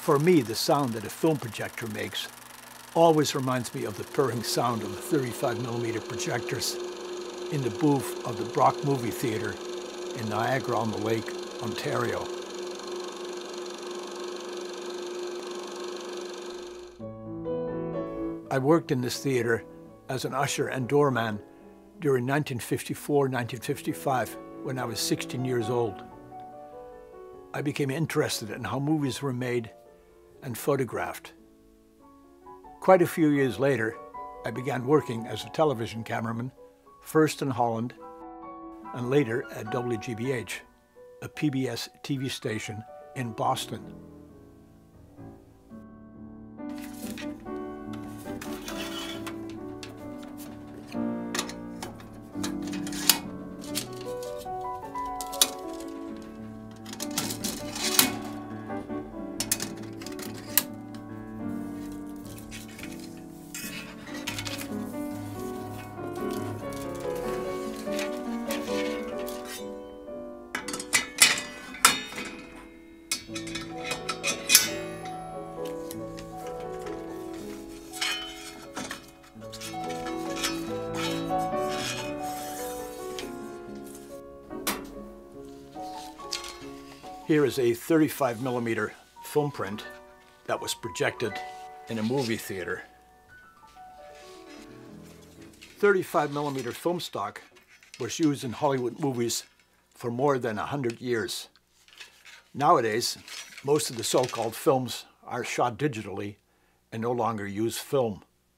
For me, the sound that a film projector makes always reminds me of the purring sound of the 35mm projectors in the booth of the Brock Movie Theatre in Niagara-on-the-Lake, Ontario. I worked in this theatre as an usher and doorman during 1954-1955 when I was 16 years old. I became interested in how movies were made and photographed. Quite a few years later, I began working as a television cameraman, first in Holland and later at WGBH, a PBS TV station in Boston. Here is a 35mm film print that was projected in a movie theater. 35mm film stock was used in Hollywood movies for more than 100 years. Nowadays, most of the so-called films are shot digitally and no longer use film.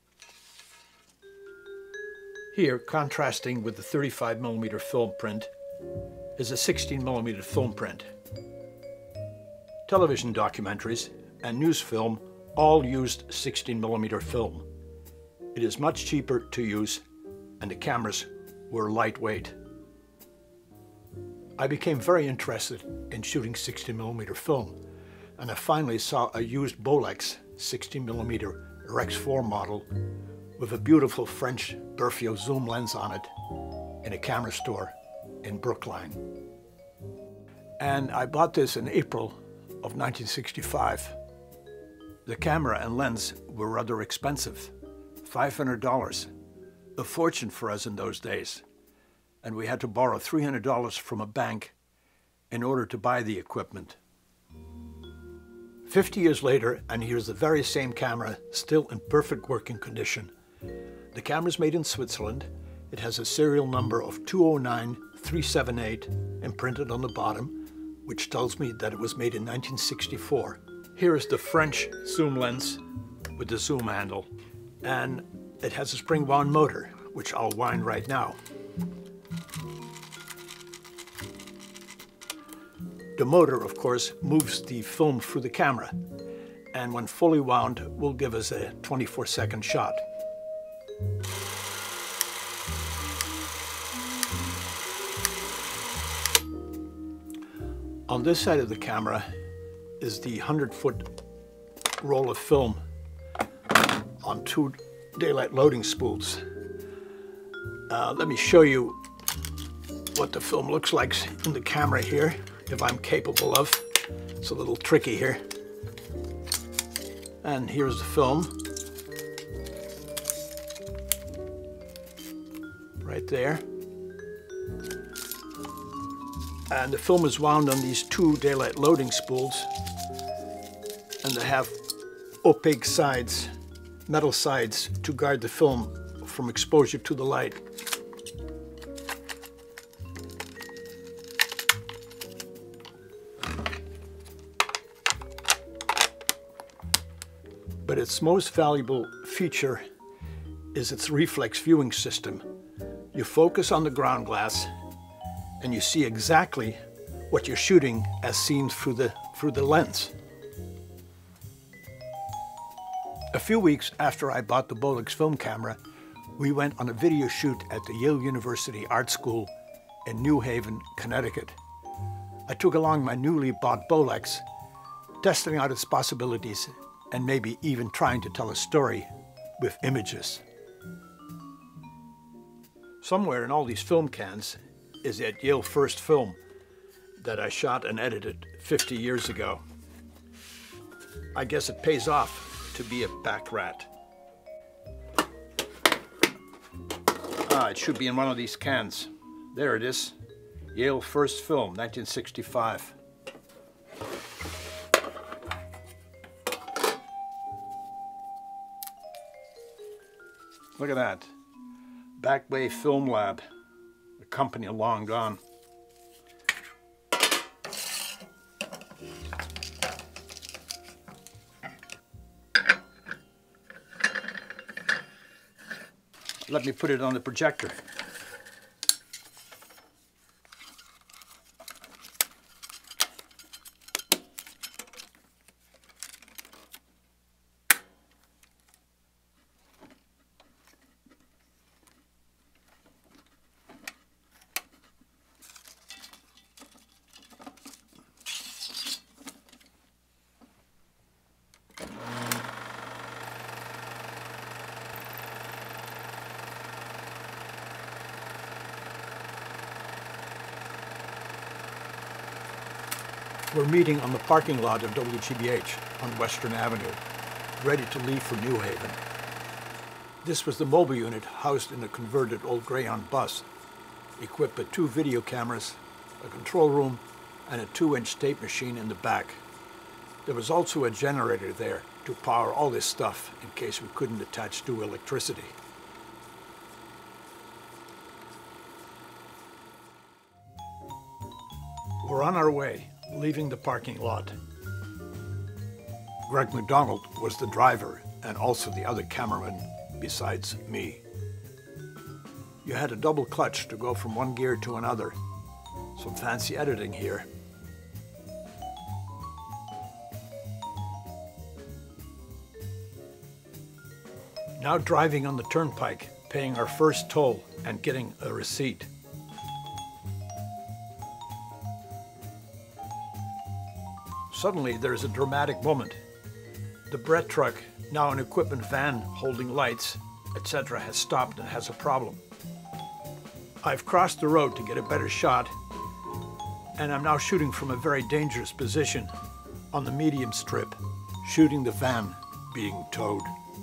Here, contrasting with the 35mm film print, is a 16mm film print. Television documentaries and news film all used 16mm film. It is much cheaper to use and the cameras were lightweight. I became very interested in shooting 16mm film and I finally saw a used Bolex 16mm Rex 4 model with a beautiful French Berthiaud zoom lens on it in a camera store in Brookline. And I bought this in April of 1965. The camera and lens were rather expensive, $500, a fortune for us in those days, and we had to borrow $300 from a bank in order to buy the equipment. 50 years later, and here's the very same camera, still in perfect working condition. The camera is made in Switzerland. It has a serial number of 209378 imprinted on the bottom, which tells me that it was made in 1964. Here is the French zoom lens with the zoom handle, and it has a spring-wound motor, which I'll wind right now. The motor, of course, moves the film through the camera, and when fully wound, will give us a 24-second shot. On this side of the camera is the 100-foot roll of film on 2 daylight loading spools. Let me show you what the film looks like in the camera here, if I'm capable of. It's a little tricky here. And here's the film. Right there. And the film is wound on these 2 daylight loading spools, and they have opaque sides, metal sides, to guard the film from exposure to the light. But its most valuable feature is its reflex viewing system. You focus on the ground glass and you see exactly what you're shooting as seen through the lens. A few weeks after I bought the Bolex film camera, we went on a video shoot at the Yale University Art School in New Haven, Connecticut. I took along my newly bought Bolex, testing out its possibilities and maybe even trying to tell a story with images. Somewhere in all these film cans is that Yale first film that I shot and edited 50 years ago. I guess it pays off to be a back rat. Ah, it should be in one of these cans. There it is. Yale First Film, 1965. Look at that. Back Bay Film Lab. The company long gone. Let me put it on the projector. We're meeting on the parking lot of WGBH on Western Avenue, ready to leave for New Haven. This was the mobile unit housed in a converted old Greyhound bus, equipped with 2 video cameras, a control room, and a 2-inch tape machine in the back. There was also a generator there to power all this stuff in case we couldn't attach to electricity. We're on our way, leaving the parking lot. Greg McDonald was the driver and also the other cameraman besides me. You had a double clutch to go from one gear to another. Some fancy editing here. Now driving on the turnpike, paying our first toll and getting a receipt. Suddenly, there is a dramatic moment. The bread truck, now an equipment van holding lights, etc., has stopped and has a problem. I've crossed the road to get a better shot, and I'm now shooting from a very dangerous position on the medium strip, shooting the van being towed.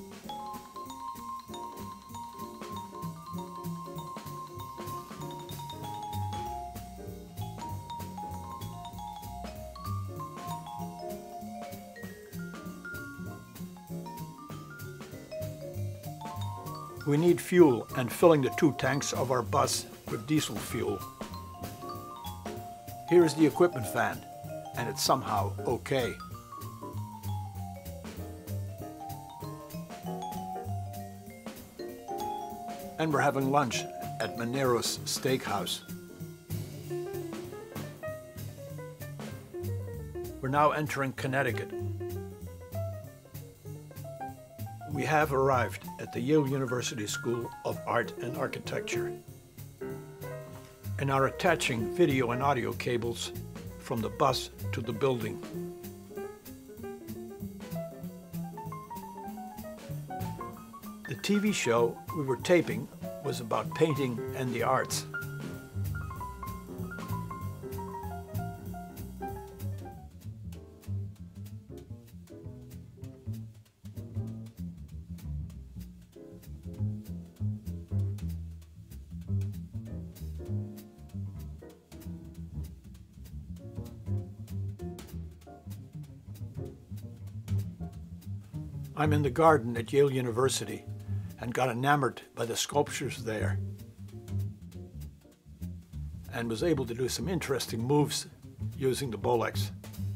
We need fuel and filling the 2 tanks of our bus with diesel fuel. Here is the equipment van, and it's somehow okay. And we're having lunch at Manero's Steakhouse. We're now entering Connecticut. We have arrived at the Yale University School of Art and Architecture and are attaching video and audio cables from the bus to the building. The TV show we were taping was about painting and the arts. I'm in the garden at Yale University and got enamored by the sculptures there and was able to do some interesting moves using the Bolex.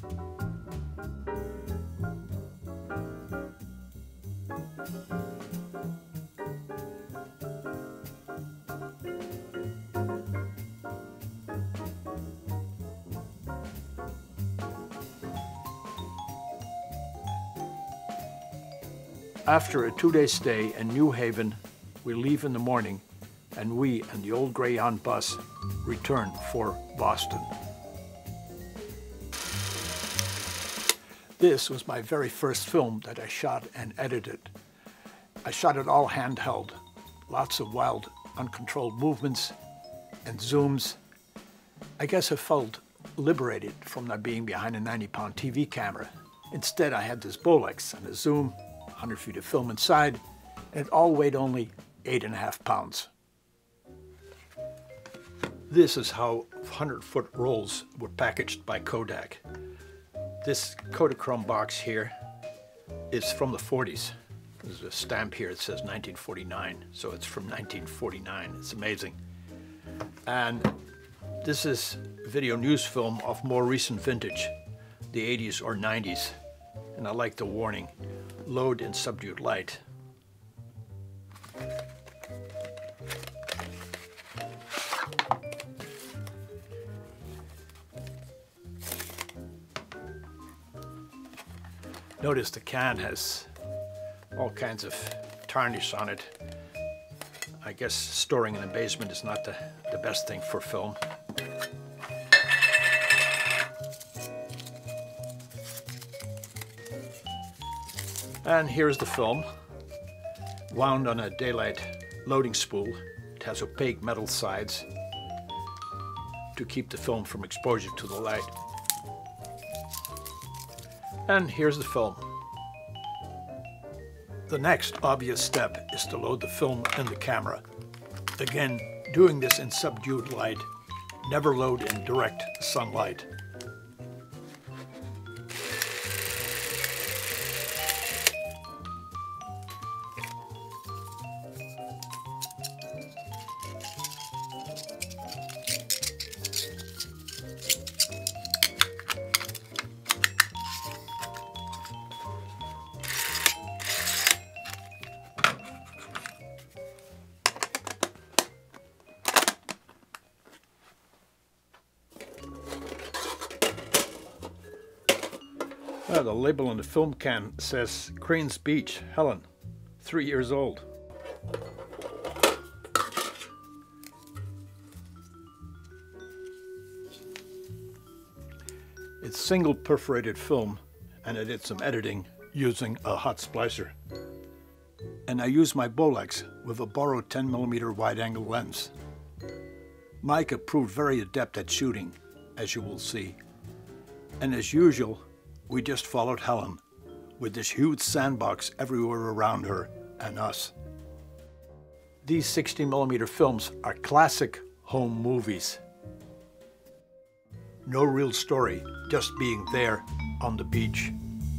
After a 2-day stay in New Haven, we leave in the morning, and we and the old Greyhound bus return for Boston. This was my very first film that I shot and edited. I shot it all handheld, lots of wild, uncontrolled movements and zooms. I guess I felt liberated from not being behind a 90-pound TV camera Instead, I had this Bolex and a zoom, 100 feet of film inside, and it all weighed only 8.5 pounds. This is how 100-foot rolls were packaged by Kodak. This Kodachrome box here is from the 40s. There's a stamp here that says 1949, so it's from 1949. It's amazing. And this is video news film of more recent vintage, the 80s or 90s. And I like the warning, load in subdued light. Notice the can has all kinds of tarnish on it. I guess storing in the basement is not the best thing for film. And here's the film, wound on a daylight loading spool. It has opaque metal sides to keep the film from exposure to the light. And here's the film. The next obvious step is to load the film in the camera. Again, doing this in subdued light, never load in direct sunlight. The label on the film can says Cranes Beach, Helen, 3 years old. It's single perforated film, and I did some editing using a hot splicer. And I used my Bolex with a borrowed 10mm wide-angle lens. Micah proved very adept at shooting, as you will see. And as usual, we just followed Helen, with this huge sandbox everywhere around her and us. These 60mm films are classic home movies. No real story, just being there on the beach.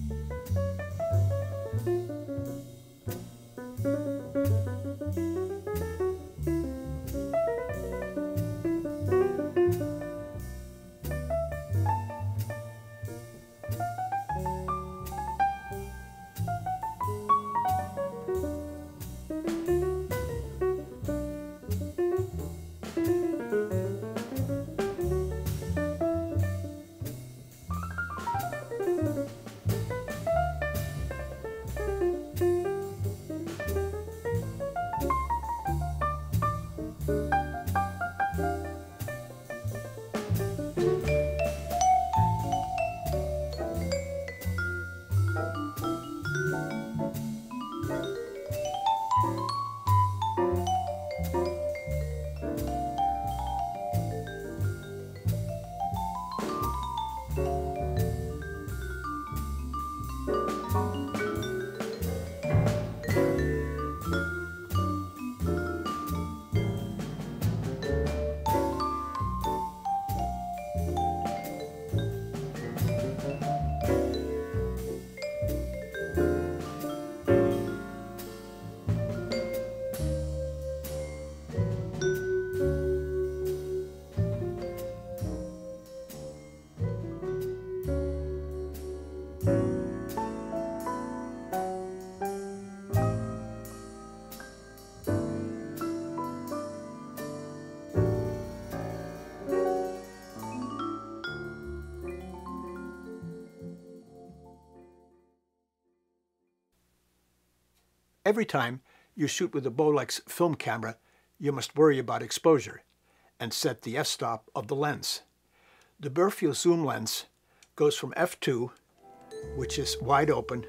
Every time you shoot with a Bolex film camera, you must worry about exposure and set the f-stop of the lens. The Berfio zoom lens goes from f2, which is wide open,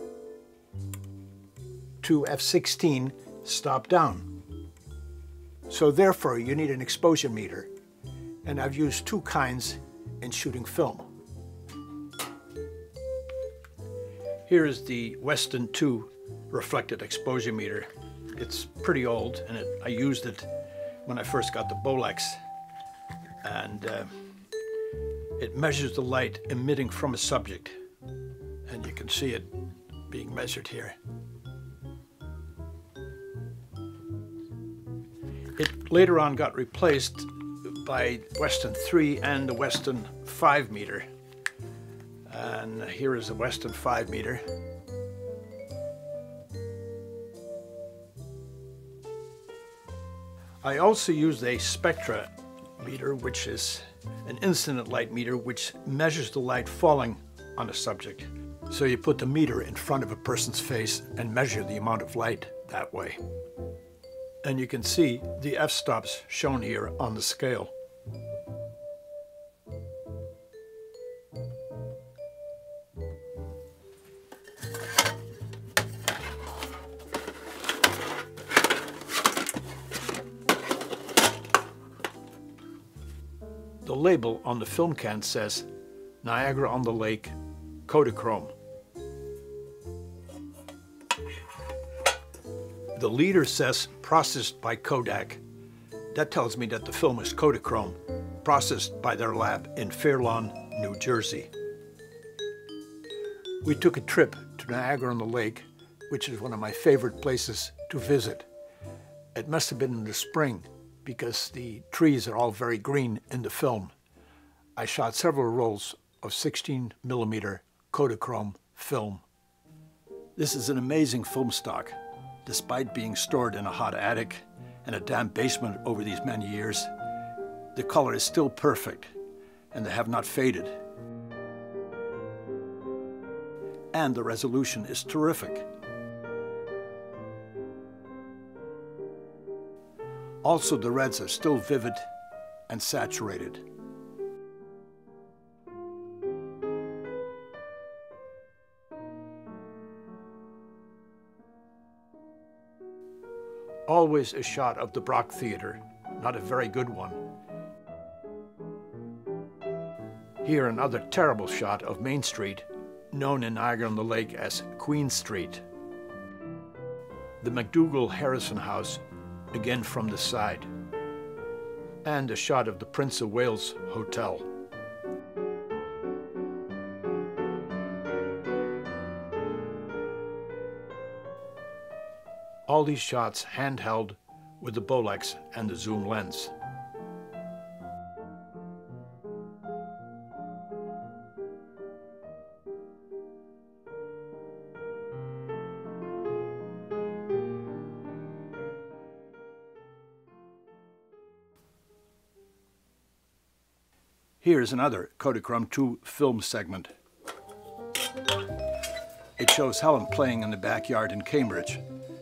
to f16, stop down. So therefore you need an exposure meter, and I've used two kinds in shooting film. Here is the Weston 2 reflected exposure meter. It's pretty old, and I used it when I first got the Bolex, and it measures the light emitting from a subject, and you can see it being measured here. It later on got replaced by Weston 3 and the Weston 5 meter. And here is the Weston 5 meter. I also used a spectra meter, which is an incident light meter which measures the light falling on a subject. So you put the meter in front of a person's face and measure the amount of light that way. And you can see the f-stops shown here on the scale. The label on the film can says Niagara on the Lake Kodachrome. The leader says processed by Kodak. That tells me that the film is Kodachrome, processed by their lab in Fair Lawn, New Jersey. We took a trip to Niagara on the Lake, which is one of my favorite places to visit. It must have been in the spring because the trees are all very green in the film. I shot several rolls of 16mm Kodachrome film. This is an amazing film stock. Despite being stored in a hot attic and a damp basement over these many years, the color is still perfect and they have not faded. And the resolution is terrific. Also, the reds are still vivid and saturated. Always a shot of the Brock Theater, not a very good one. Here another terrible shot of Main Street, known in Niagara on the Lake as Queen Street. The McDougall Harrison House, again from the side. And a shot of the Prince of Wales Hotel. All these shots handheld with the Bolex and the zoom lens. Here's another Kodachrome 2 film segment. It shows Helen playing in the backyard in Cambridge.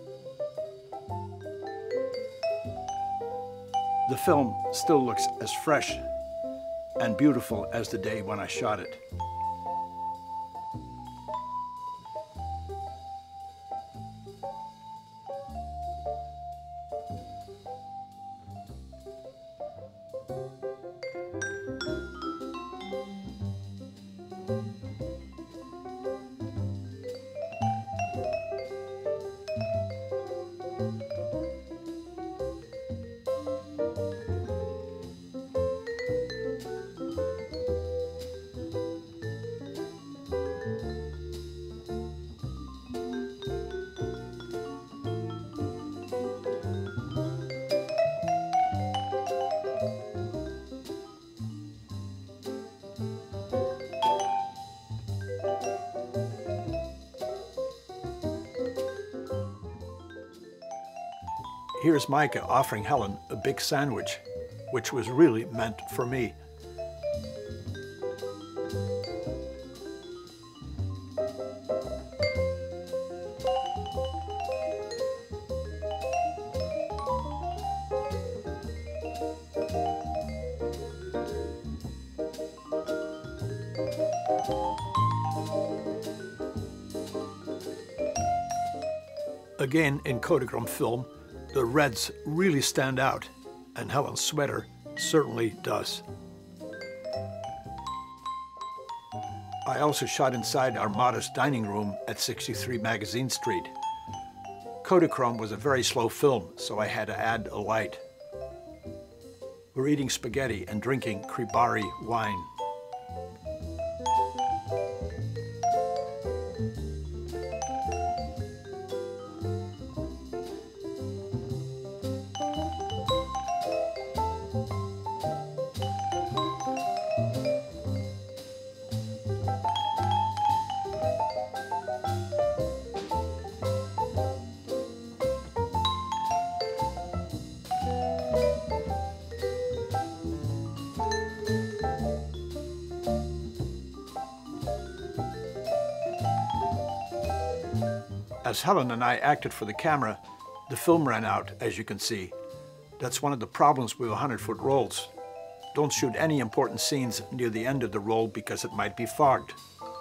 The film still looks as fresh and beautiful as the day when I shot it. Here's Micah offering Helen a big sandwich, which was really meant for me. Again, in Kodachrome film, the reds really stand out, and Helen's sweater certainly does. I also shot inside our modest dining room at 63 Magazine Street. Kodachrome was a very slow film, so I had to add a light. We're eating spaghetti and drinking Kribari wine. As Helen and I acted for the camera, the film ran out, as you can see. That's one of the problems with 100-foot rolls. Don't shoot any important scenes near the end of the roll because it might be fogged.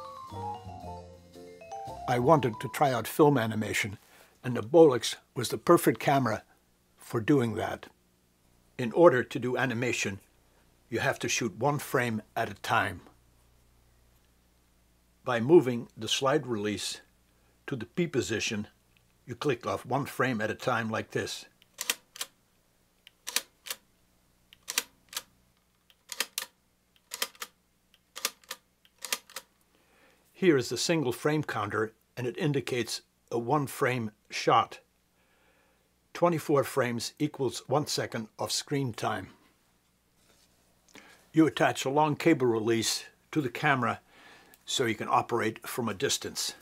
I wanted to try out film animation, and the Bolex was the perfect camera for doing that. In order to do animation, you have to shoot one frame at a time. By moving the slide release to the P position, you click off one frame at a time like this. Here is the single frame counter, and it indicates a 1 frame shot. 24 frames equals 1 second of screen time. You attach a long cable release to the camera so you can operate from a distance.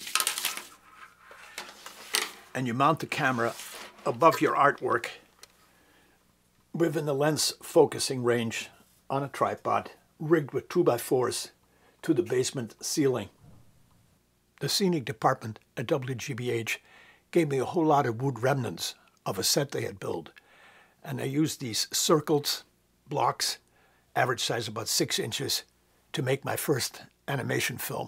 And you mount the camera above your artwork within the lens focusing range on a tripod rigged with 2x4s to the basement ceiling. The scenic department at WGBH gave me a whole lot of wood remnants of a set they had built, and I used these circles, blocks, average size about 6 inches, to make my first animation film.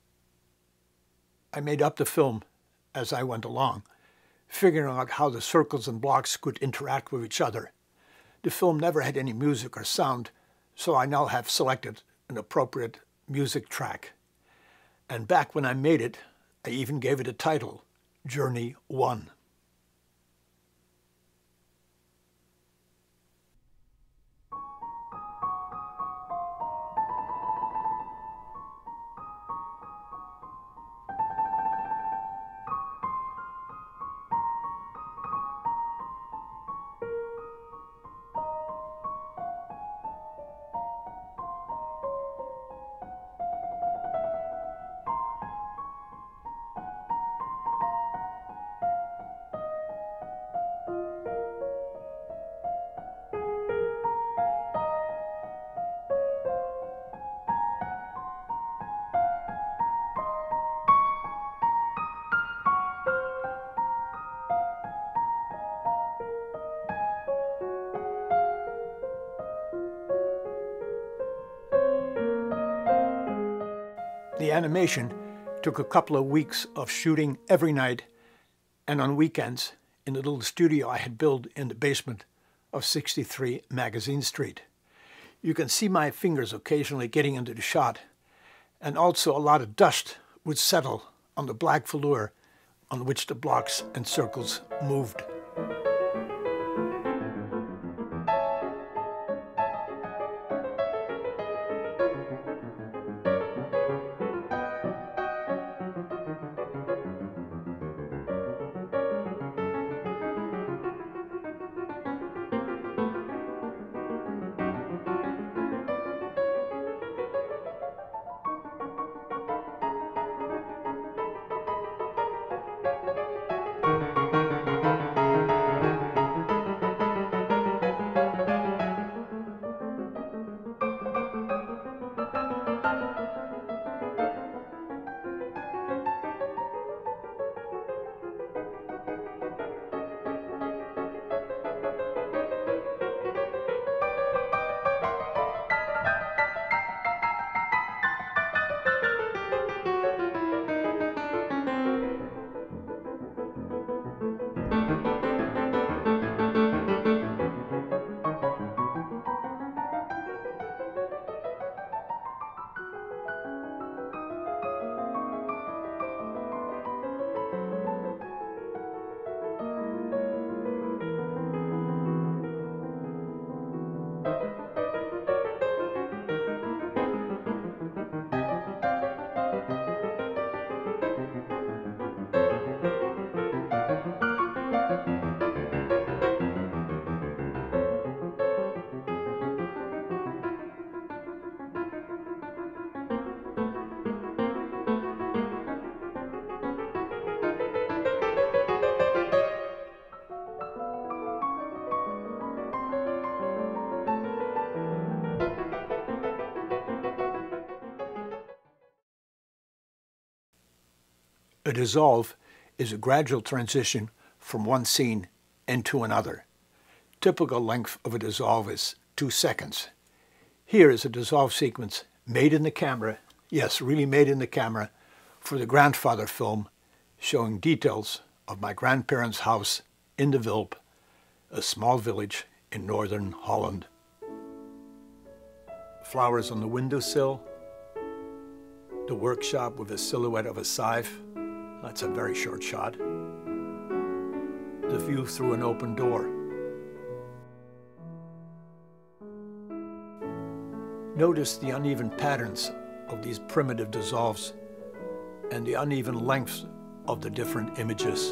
I made up the film as I went along, figuring out how the circles and blocks could interact with each other. The film never had any music or sound, so I now have selected an appropriate music track. And back when I made it, I even gave it a title, Journey 1. The animation took a couple of weeks of shooting every night and on weekends in the little studio I had built in the basement of 63 Magazine Street. You can see my fingers occasionally getting into the shot, and also a lot of dust would settle on the black velour on which the blocks and circles moved. A dissolve is a gradual transition from one scene into another. Typical length of a dissolve is 2 seconds. Here is a dissolve sequence made in the camera, yes, really made in the camera, for the grandfather film, showing details of my grandparents' house in de Wilp, a small village in northern Holland. Flowers on the windowsill, the workshop with a silhouette of a scythe, that's a very short shot, the view through an open door. Notice the uneven patterns of these primitive dissolves and the uneven lengths of the different images.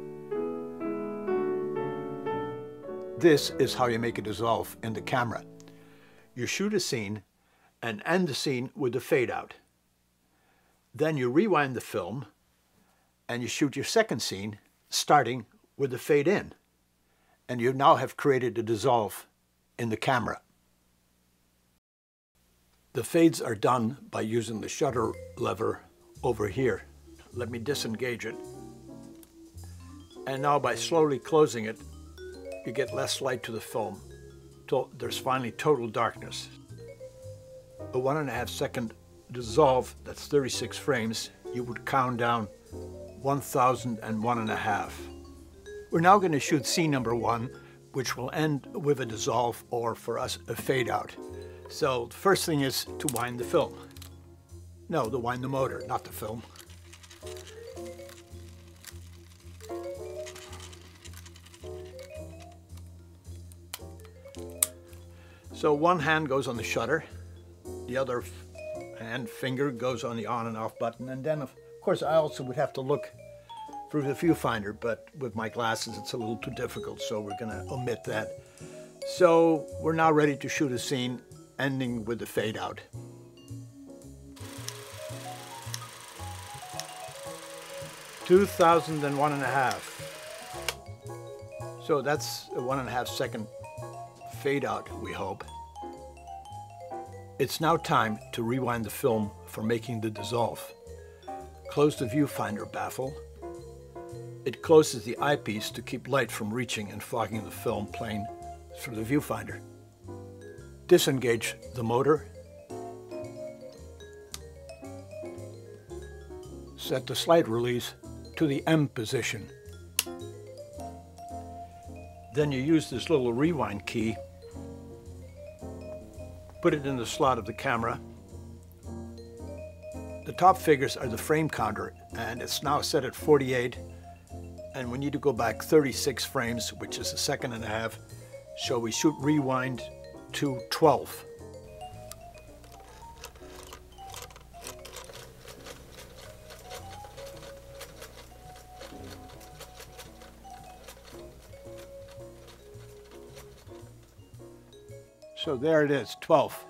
This is how you make a dissolve in the camera. You shoot a scene and end the scene with a fade out. Then you rewind the film and you shoot your second scene starting with the fade in. And you now have created a dissolve in the camera. The fades are done by using the shutter lever over here. Let me disengage it. And now by slowly closing it, you get less light to the film till there's finally total darkness. A 1.5 second dissolve, that's 36 frames, you would count down 1001.5. We're now going to shoot scene number 1, which will end with a dissolve, or for us, a fade out. So the first thing is to wind the film. No, to wind the motor, not the film. So one hand goes on the shutter, the other hand finger goes on the on and off button, and then of course I also would have to look through the viewfinder, but with my glasses it's a little too difficult, so we're going to omit that. So we're now ready to shoot a scene ending with the fade out. (2001.5). So that's a 1.5 second fade out, we hope. It's now time to rewind the film for making the dissolve. Close the viewfinder baffle. It closes the eyepiece to keep light from reaching and fogging the film plane through the viewfinder. Disengage the motor. Set the slide release to the M position. Then you use this little rewind key, put it in the slot of the camera. The top figures are the frame counter, and it's now set at 48, and we need to go back 36 frames, which is 1.5 seconds, so we shoot rewind to 12. So there it is, 12.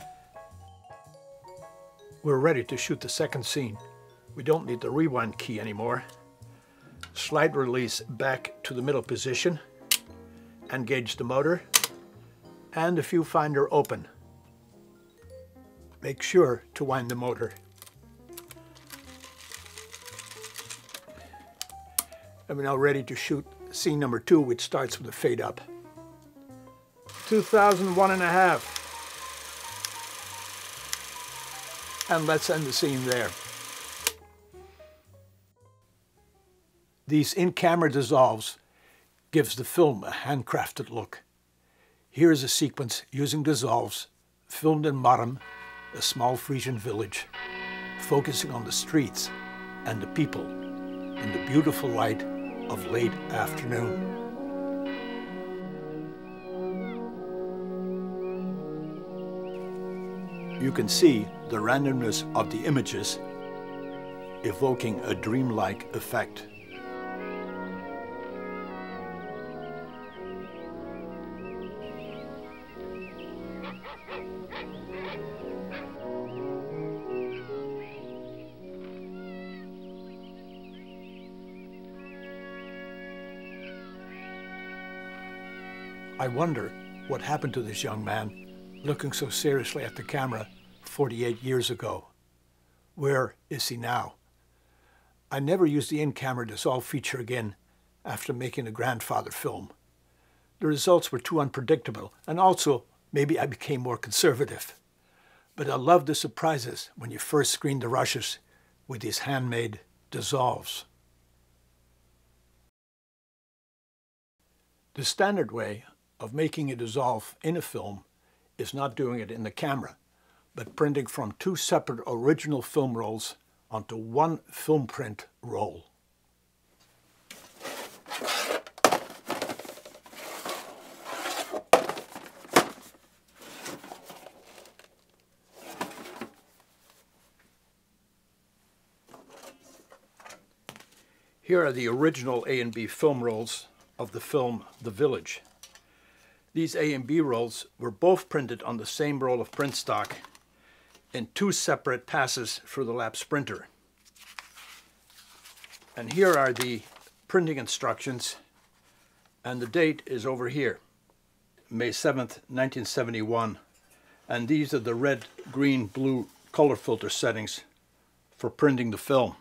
We're ready to shoot the second scene. We don't need the rewind key anymore. Slide release back to the middle position. Engage the motor and the viewfinder open. Make sure to wind the motor. And we're now ready to shoot scene number 2, which starts with a fade up. 2001.5. And let's end the scene there. These in-camera dissolves gives the film a handcrafted look. Here is a sequence using dissolves filmed in Marm, a small Frisian village, focusing on the streets and the people in the beautiful light of late afternoon. You can see the randomness of the images evoking a dreamlike effect. I wonder what happened to this young man looking so seriously at the camera 48 years ago. Where is he now? I never used the in-camera dissolve feature again after making the grandfather film. The results were too unpredictable, and also maybe I became more conservative. But I love the surprises when you first screen the rushes with these handmade dissolves. The standard way of making a dissolve in a film is not doing it in the camera, but printing from two separate original film rolls onto one film print roll. Here are the original A and B film rolls of the film The Village. These A and B rolls were both printed on the same roll of print stock in two separate passes through the lap printer. And here are the printing instructions, and the date is over here, May 7th, 1971. And these are the red, green, blue color filter settings for printing the film.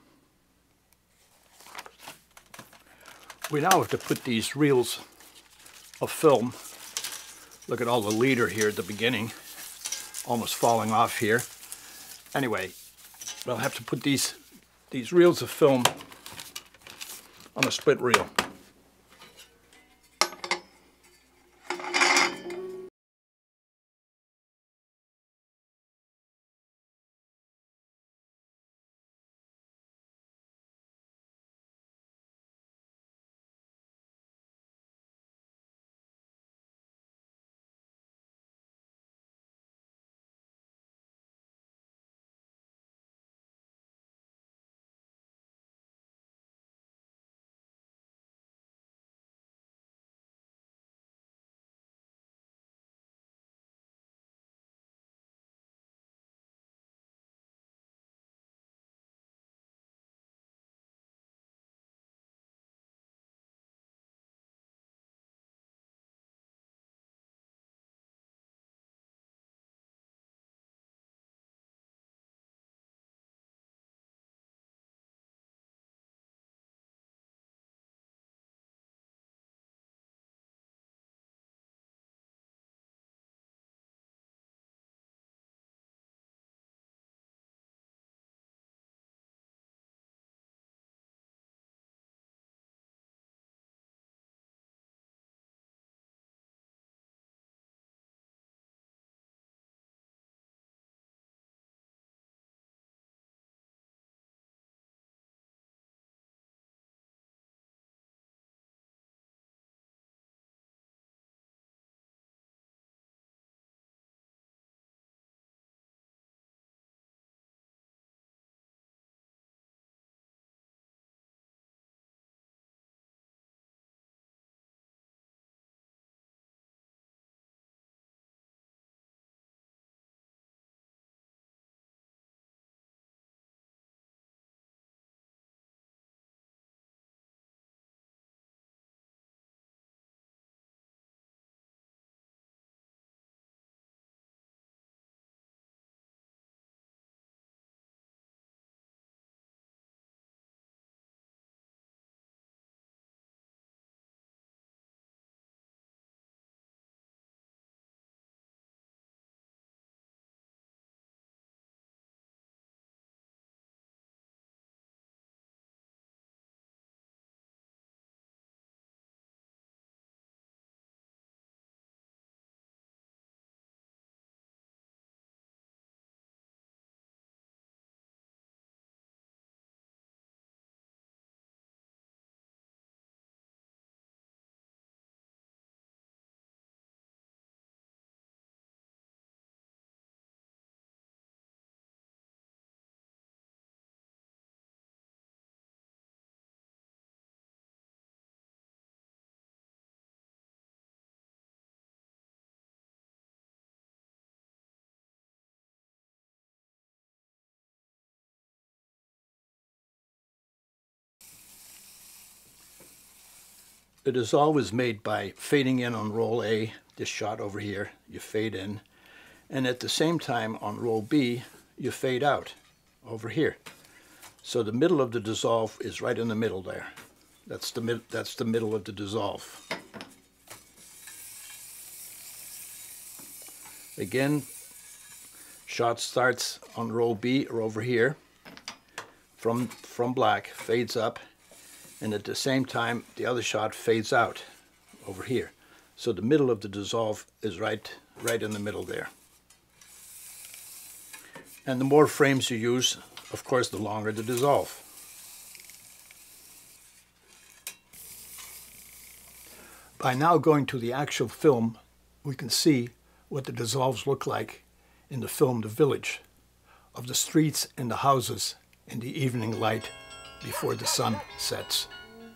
We now have to put these reels of film. Look at all the leader here at the beginning, almost falling off here. Anyway, we'll have to put these reels of film on a split reel. The dissolve is made by fading in on roll A, this shot over here, you fade in, and at the same time on roll B, you fade out over here. So the middle of the dissolve is right in the middle there. That's the middle of the dissolve. Again, shot starts on roll B or over here from black, fades up, and at the same time the other shot fades out over here. So the middle of the dissolve is right in the middle there. And the more frames you use, of course, the longer the dissolve. By now going to the actual film, we can see what the dissolves look like in the film The Village, of the streets and the houses in the evening light before the sun sets.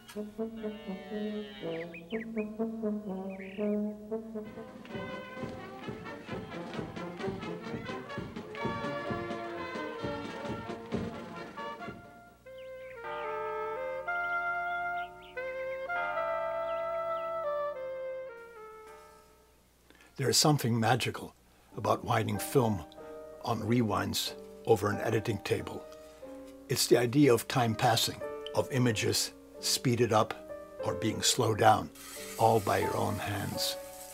There is something magical about winding film on rewinds over an editing table. It's the idea of time passing, of images speeded up or being slowed down, all by your own hands.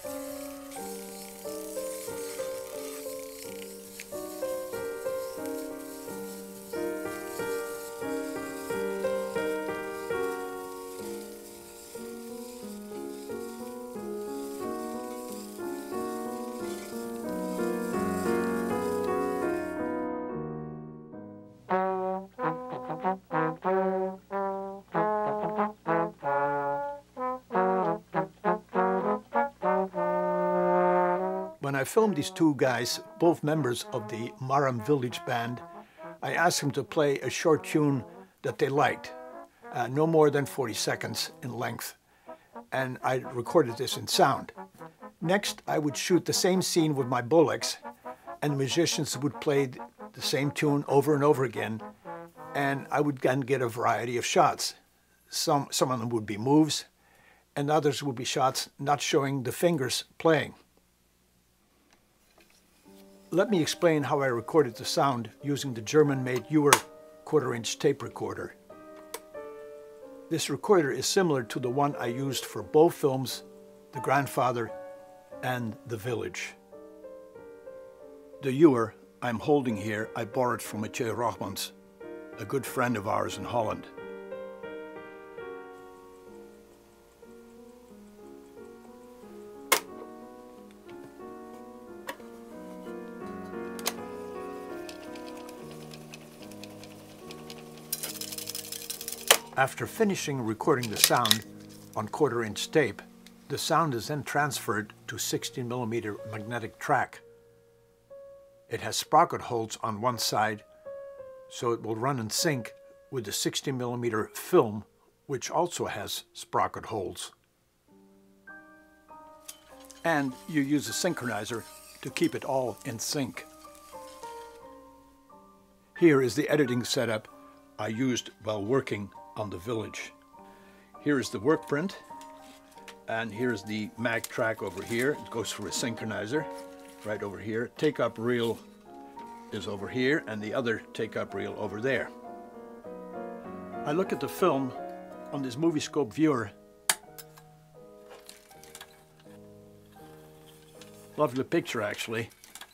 When I filmed these two guys, both members of the Marham Village Band, I asked them to play a short tune that they liked, no more than 40 seconds in length, and I recorded this in sound. Next, I would shoot the same scene with my Bolex, and the musicians would play the same tune over and over again, and I would then get a variety of shots. Some of them would be moves, and others would be shots not showing the fingers playing. Let me explain how I recorded the sound using the German-made Uher 1/4-inch tape recorder. This recorder is similar to the one I used for both films, The Grandfather and The Village. The Uher I'm holding here I borrowed from Mathieu Rochmans, a good friend of ours in Holland. After finishing recording the sound on 1/4-inch tape, the sound is then transferred to 16mm magnetic track. It has sprocket holes on one side, so it will run in sync with the 16mm film, which also has sprocket holes. And you use a synchronizer to keep it all in sync. Here is the editing setup I used while working on The Village. Here is the work print, and here's the mag track over here. It goes through a synchronizer right over here. Take-up reel is over here, and the other take-up reel over there. I look at the film on this Moviescope viewer. Lovely picture, actually.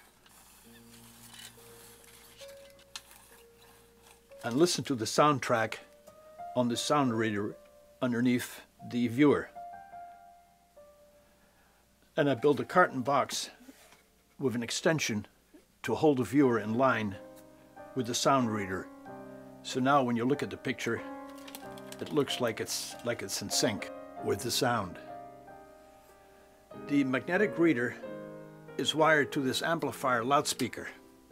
And listen to the soundtrack on the sound reader underneath the viewer. And I built a carton box with an extension to hold the viewer in line with the sound reader. So now when you look at the picture, it looks like it's in sync with the sound. The magnetic reader is wired to this amplifier loudspeaker.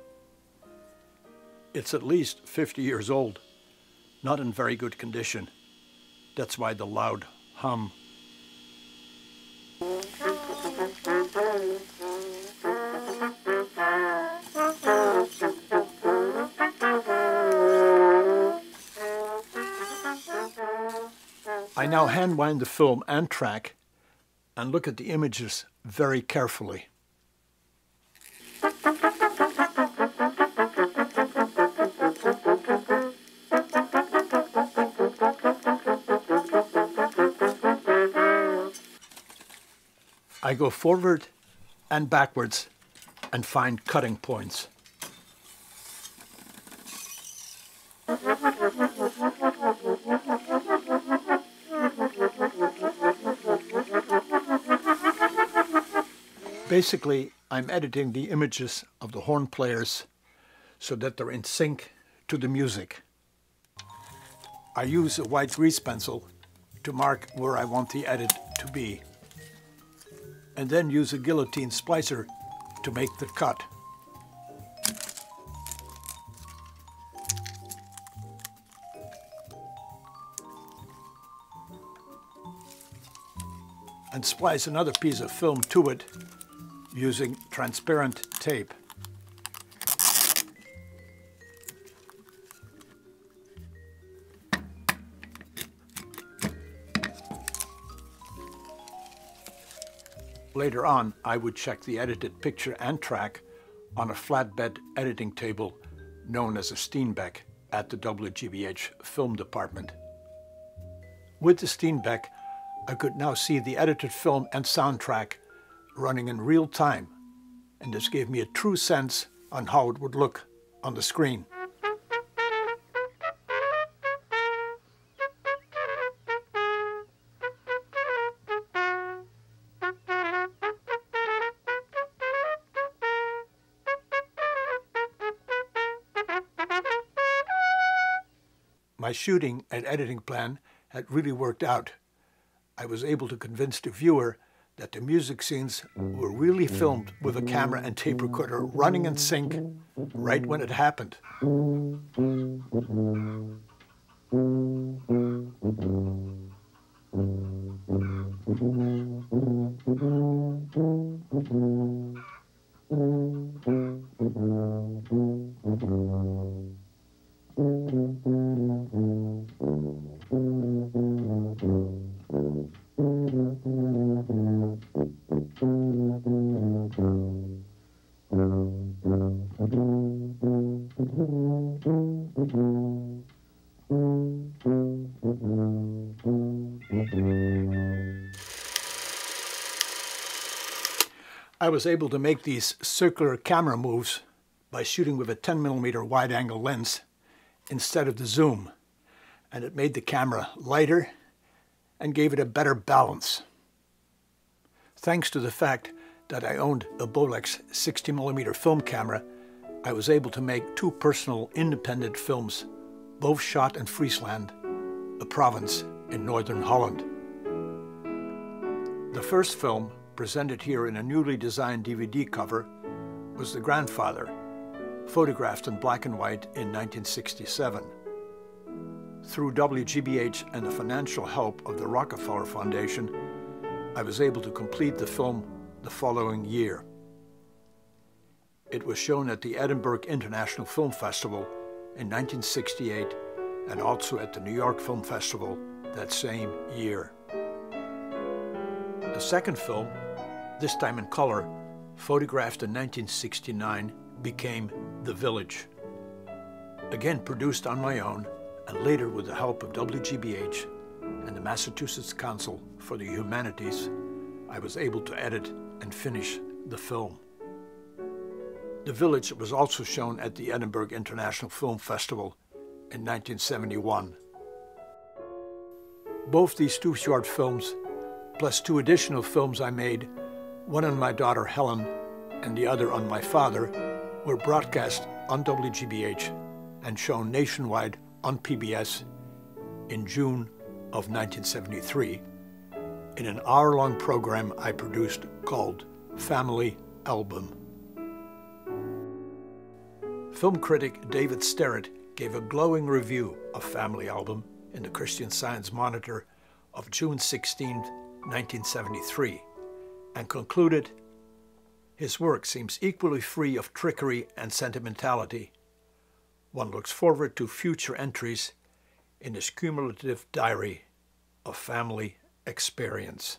It's at least 50 years old. Not in very good condition. That's why the loud hum. I now hand wind the film and track and look at the images very carefully. I go forward and backwards and find cutting points. Basically, I'm editing the images of the horn players so that they're in sync to the music. I use a white grease pencil to mark where I want the edit to be, and then use a guillotine splicer to make the cut. And splice another piece of film to it using transparent tape. Later on, I would check the edited picture and track on a flatbed editing table known as a Steenbeck at the WGBH film department. With the Steenbeck, I could now see the edited film and soundtrack running in real time, and this gave me a true sense on how it would look on the screen. My shooting and editing plan had really worked out. I was able to convince the viewer that the music scenes were really filmed with a camera and tape recorder running in sync right when it happened. I was able to make these circular camera moves by shooting with a 10mm wide-angle lens instead of the zoom, and it made the camera lighter and gave it a better balance. Thanks to the fact that I owned a Bolex 60mm film camera, I was able to make two personal independent films, both shot in Friesland, a province in northern Holland. The first film, presented here in a newly designed DVD cover, was The Grandfather, photographed in black and white in 1967. Through WGBH and the financial help of the Rockefeller Foundation, I was able to complete the film the following year. It was shown at the Edinburgh International Film Festival in 1968 and also at the New York Film Festival that same year. The second film, this time in color, photographed in 1969, became The Village. Again produced on my own, and later with the help of WGBH and the Massachusetts Council for the Humanities, I was able to edit and finish the film. The Village was also shown at the Edinburgh International Film Festival in 1971. Both these two short films, plus two additional films I made, one on my daughter Helen and the other on my father, were broadcast on WGBH and shown nationwide on PBS in June of 1973 in an hour-long program I produced called Family Album. Film critic David Sterrett gave a glowing review of Family Album in the Christian Science Monitor of June 16, 1973, and concluded, "His work seems equally free of trickery and sentimentality. One looks forward to future entries in his cumulative diary of family experience."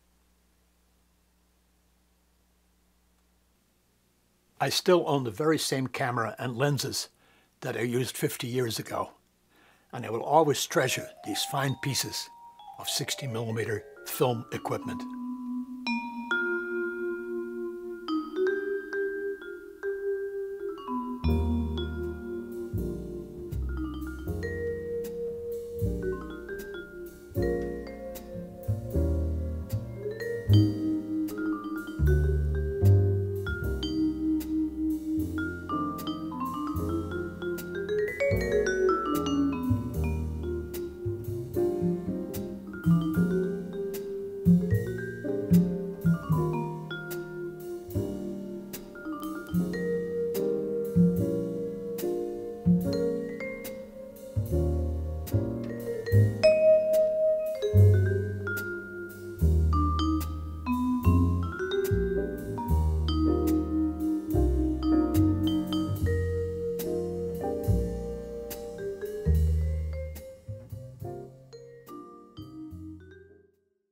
I still own the very same camera and lenses that I used 50 years ago, and I will always treasure these fine pieces of 60mm film equipment.